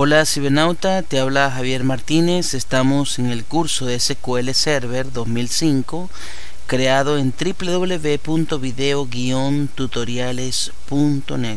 Hola cibernauta, te habla Javier Martínez. Estamos en el curso de SQL Server 2005 creado en www.video-tutoriales.net.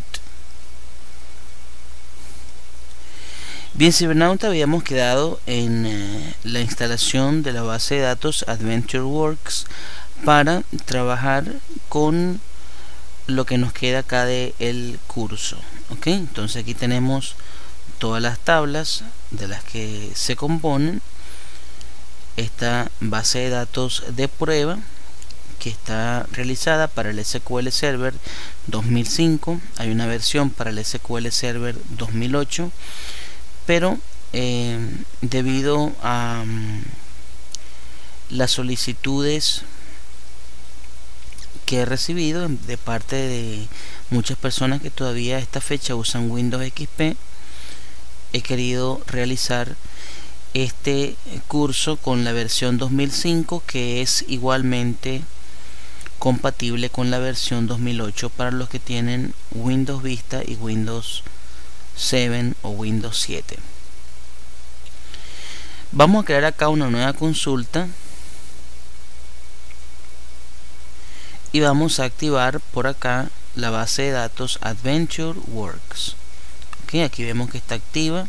Bien cibernauta, habíamos quedado en la instalación de la base de datos AdventureWorks para trabajar con lo que nos queda acá del curso. ¿Ok? Entonces aquí tenemos todas las tablas de las que se componen esta base de datos de prueba que está realizada para el SQL Server 2005. Hay una versión para el SQL Server 2008, pero debido a las solicitudes que he recibido de parte de muchas personas que todavía a esta fecha usan Windows XP, he querido realizar este curso con la versión 2005, que es igualmente compatible con la versión 2008 para los que tienen Windows Vista y Windows 7 o Windows 7. Vamos a crear acá una nueva consulta y vamos a activar por acá la base de datos AdventureWorks. Aquí vemos que está activa.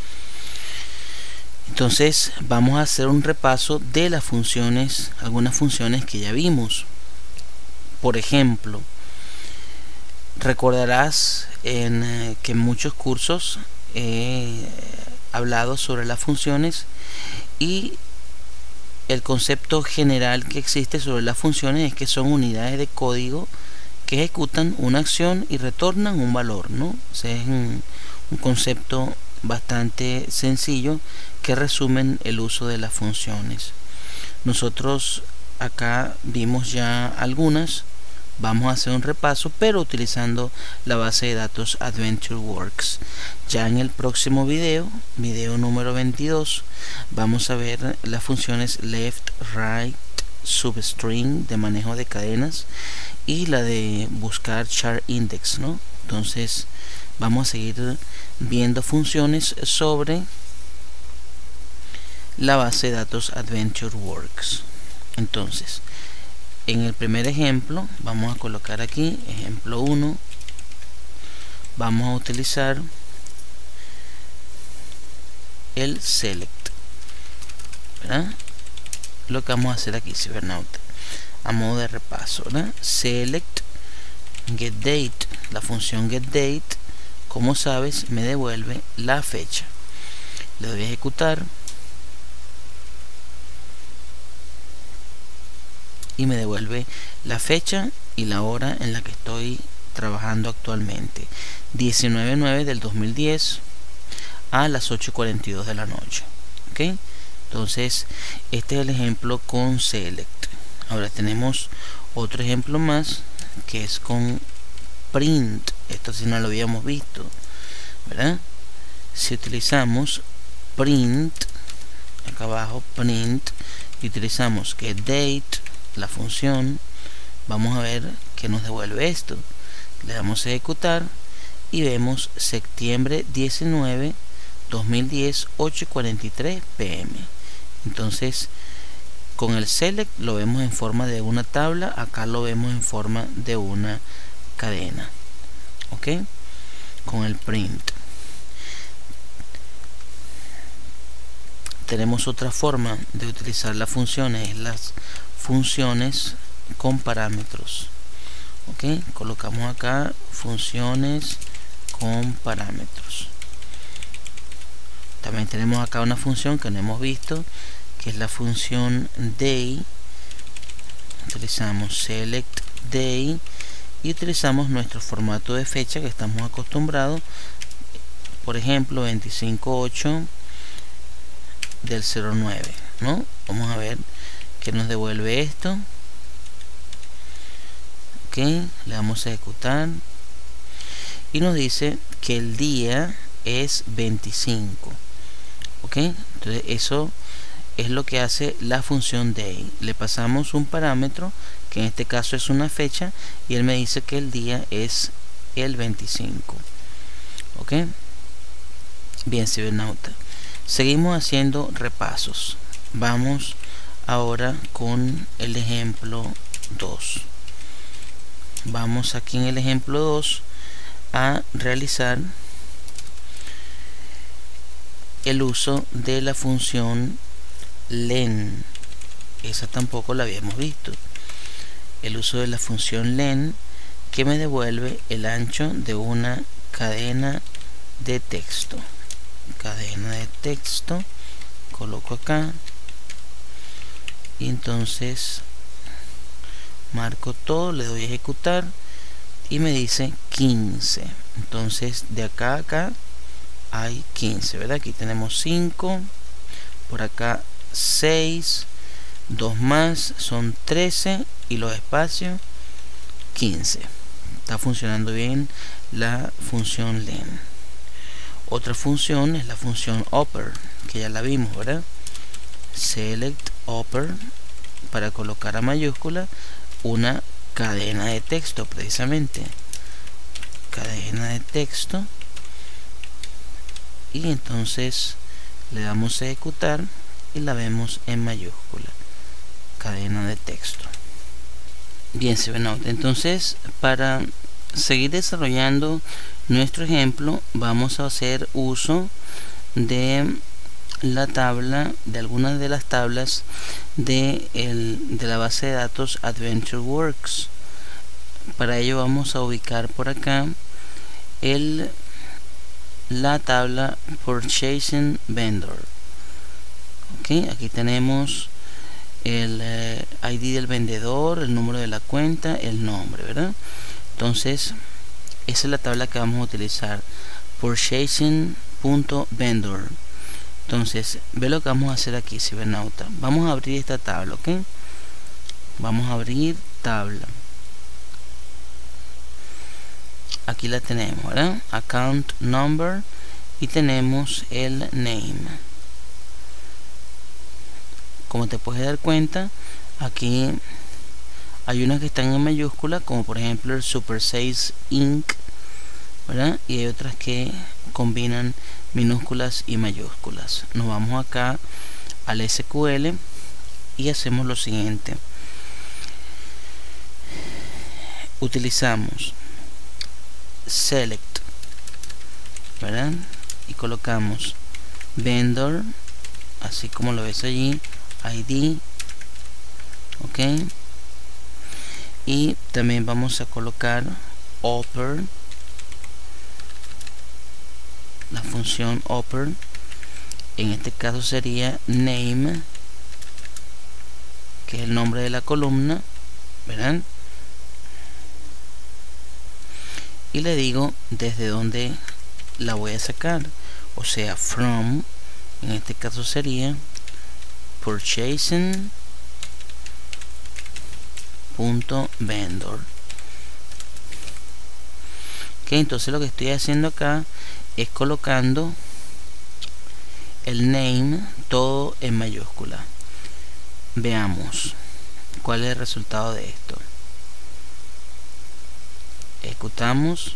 Entonces vamos a hacer un repaso de las funciones, algunas funciones que ya vimos. Por ejemplo, recordarás que en muchos cursos he hablado sobre las funciones, y el concepto general que existe sobre las funciones es que son unidades de código que ejecutan una acción y retornan un valor, ¿no? O sea, es un concepto bastante sencillo que resumen el uso de las funciones. Nosotros acá vimos ya algunas. Vamos a hacer un repaso, pero utilizando la base de datos AdventureWorks. Ya en el próximo video número 22, vamos a ver las funciones left, right, substring de manejo de cadenas y la de buscar chart index, ¿no? Entonces vamos a seguir viendo funciones sobre la base de datos AdventureWorks. Entonces, en el primer ejemplo vamos a colocar aquí ejemplo 1. Vamos a utilizar el select, ¿verdad? Lo que vamos a hacer aquí, cibernauta, a modo de repaso, ¿verdad? Select getDate. La función getDate, como sabes, me devuelve la fecha. Le doy a ejecutar y me devuelve la fecha y la hora en la que estoy trabajando actualmente, 19/9 del 2010 a las 8:42 de la noche. ¿Ok? Entonces este es el ejemplo con select. Ahora tenemos otro ejemplo más, que es con print. Esto sí no lo habíamos visto, ¿verdad? Si utilizamos print, acá abajo print, y utilizamos getDate, la función, vamos a ver que nos devuelve esto. Le damos a ejecutar y vemos septiembre 19 2010 8:43 pm. Entonces con el select lo vemos en forma de una tabla, acá lo vemos en forma de una cadena. Ok, con el print tenemos otra forma de utilizar las funciones, las funciones con parámetros. Ok, colocamos acá funciones con parámetros. También tenemos acá una función que no hemos visto, que es la función day. Utilizamos select day y utilizamos nuestro formato de fecha que estamos acostumbrados, por ejemplo 25/8 del 09, ¿no? Vamos a ver que nos devuelve esto. Ok, le damos a ejecutar y nos dice que el día es 25. Ok, entonces eso es lo que hace la función day. Le pasamos un parámetro, que en este caso es una fecha, y él me dice que el día es el 25. Ok, Bien, cibernauta, seguimos haciendo repasos. Vamos ahora con el ejemplo 2. Vamos aquí en el ejemplo 2 a realizar el uso de la función len. Esa tampoco la habíamos visto. El uso de la función len, que me devuelve el ancho de una cadena de texto. Cadena de texto, coloco acá y entonces marco todo, le doy a ejecutar y me dice 15. Entonces de acá a acá hay 15, ¿verdad? Aquí tenemos 5, por acá 6, 2 más son 13 y los espacios 15. Está funcionando bien la función len. Otra función es la función upper, que ya la vimos, ¿verdad? Select upper, para colocar a mayúscula una cadena de texto, precisamente. Cadena de texto. Y entonces le damos a ejecutar y la vemos en mayúscula. Cadena de texto. Bien, cibernauta, entonces para seguir desarrollando nuestro ejemplo vamos a hacer uso de la tabla, de algunas de las tablas de la base de datos AdventureWorks. Para ello vamos a ubicar por acá la tabla Purchasing Vendor. Okay, aquí tenemos el ID del vendedor, el número de la cuenta, el nombre, ¿verdad? Entonces esa es la tabla que vamos a utilizar, purchasing.vendor. Entonces ve lo que vamos a hacer aquí, cibernauta. Vamos a abrir esta tabla, ¿ok? Vamos a abrir tabla. Aquí la tenemos, ¿verdad? Account number y tenemos el name. Como te puedes dar cuenta, aquí hay unas que están en mayúscula, como por ejemplo el Super 6 Inc., ¿verdad? Y hay otras que combinan minúsculas y mayúsculas. Nos vamos acá al SQL y hacemos lo siguiente. Utilizamos select, ¿verdad? Y colocamos vendor, así como lo ves allí, ID, ok, y también vamos a colocar upper, la función upper, en este caso sería name, que es el nombre de la columna, ¿verdad? Y le digo desde dónde la voy a sacar, o sea, from, en este caso sería purchasing.vendor. Ok, entonces lo que estoy haciendo acá es colocando el name todo en mayúscula. Veamos cuál es el resultado de esto. Ejecutamos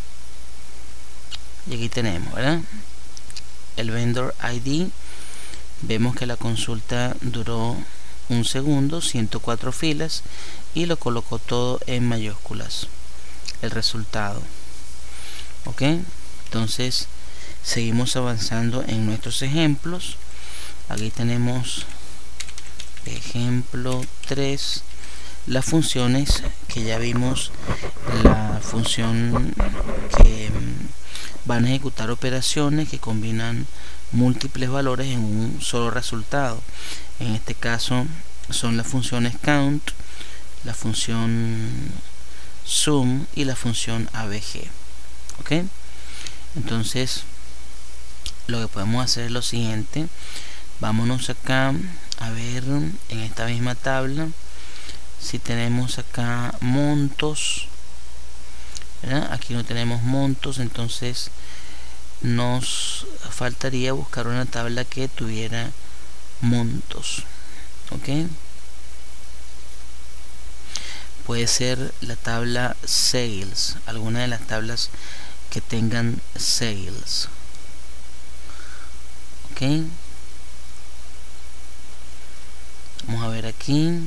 y aquí tenemos, ¿verdad?, el vendor ID. Vemos que la consulta duró 1 segundo, 104 filas, y lo colocó todo en mayúsculas, el resultado. Ok, entonces seguimos avanzando en nuestros ejemplos. Aquí tenemos ejemplo 3, las funciones que ya vimos. La función que van a ejecutar operaciones que combinan múltiples valores en un solo resultado. En este caso son las funciones count, la función sum y la función abg. Ok, entonces lo que podemos hacer es lo siguiente. Vámonos acá a ver en esta misma tabla si tenemos acá montos, ¿verdad? Aquí no tenemos montos, entonces nos faltaría buscar una tabla que tuviera montos. Ok, puede ser la tabla sales, alguna de las tablas que tengan sales. Ok, vamos a ver aquí.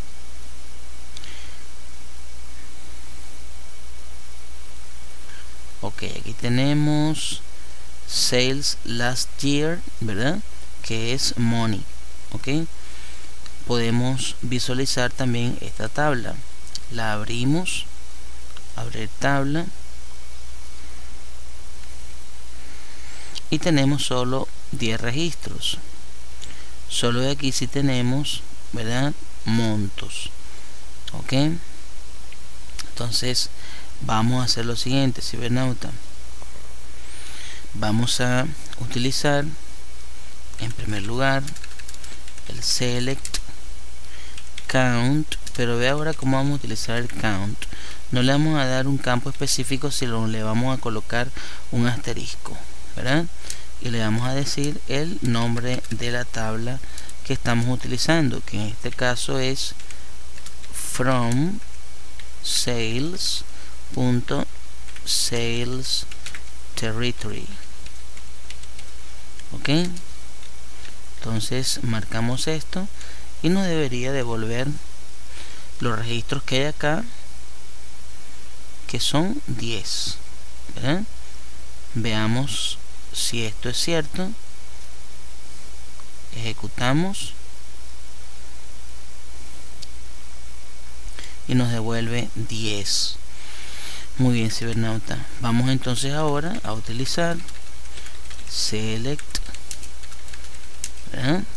Ok, aquí tenemos sales last year, ¿verdad? Que es money. Ok, podemos visualizar también esta tabla. La abrimos, abrir tabla, y tenemos solo 10 registros. Solo de aquí sí tenemos, ¿verdad?, montos. Ok, entonces vamos a hacer lo siguiente, cibernauta. Vamos a utilizar en primer lugar el select count, pero ve ahora cómo vamos a utilizar el count. No le vamos a dar un campo específico, sino le vamos a colocar un asterisco, ¿verdad? Y le vamos a decir el nombre de la tabla que estamos utilizando, que en este caso es from sales.sales territory. Ok, entonces marcamos esto y nos debería devolver los registros que hay acá, que son 10, ¿verdad? Veamos si esto es cierto. Ejecutamos y nos devuelve 10. Muy bien, cibernauta. Vamos entonces ahora a utilizar select, ¿verdad?,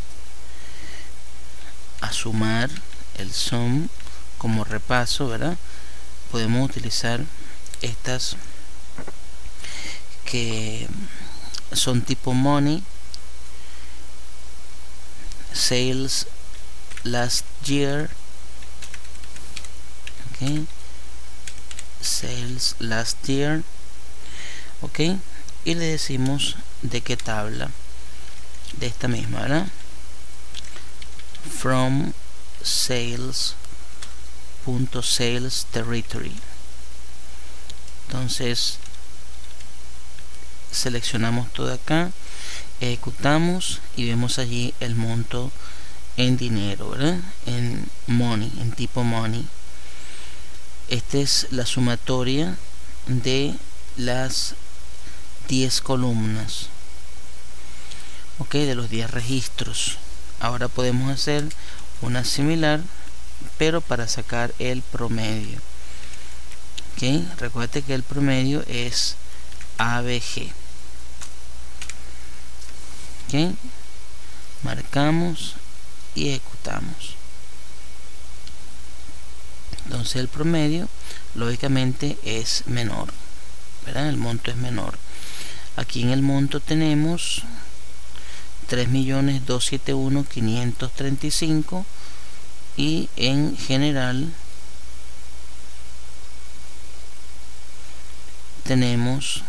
a sumar el sum como repaso, ¿verdad? Podemos utilizar estas que son tipo money, sales last year, ok, sales last year, ok, y le decimos de qué tabla, de esta misma, ¿verdad? From sales.sales territory. Entonces seleccionamos todo acá, ejecutamos y vemos allí el monto en dinero, ¿verdad?, en money, en tipo money. Esta es la sumatoria de las 10 columnas, ok, de los 10 registros. Ahora podemos hacer una similar, pero para sacar el promedio. Ok, recuerda que el promedio es ABG. Ok, marcamos y ejecutamos. Entonces el promedio lógicamente es menor, ¿verdad? El monto es menor. Aquí en el monto tenemos 3.271.535 y en general tenemos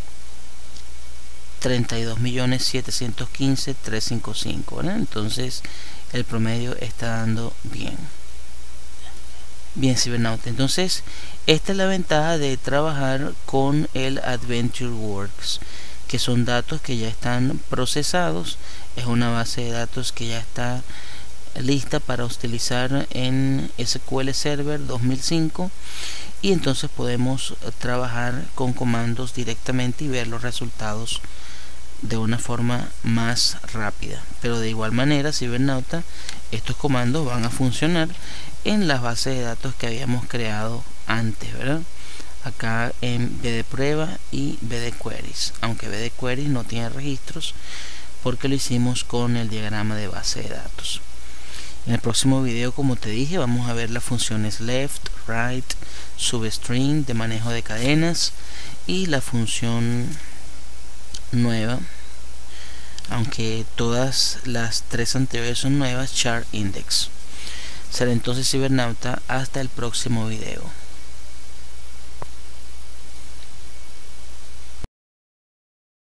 32.715.355, ¿verdad? Entonces el promedio está dando bien. Bien, cibernauta, entonces esta es la ventaja de trabajar con el AdventureWorks, que son datos que ya están procesados. Es una base de datos que ya está lista para utilizar en SQL Server 2005, y entonces podemos trabajar con comandos directamente y ver los resultados de una forma más rápida. Pero de igual manera, cibernauta, estos comandos van a funcionar en las bases de datos que habíamos creado antes, ¿verdad? Acá en bdprueba y bdqueries, aunque bdqueries no tiene registros porque lo hicimos con el diagrama de base de datos. En el próximo video, como te dije, vamos a ver las funciones left, right, substring de manejo de cadenas y la función nueva, aunque todas las tres anteriores son nuevas, chart index. Será entonces, cibernauta, hasta el próximo video.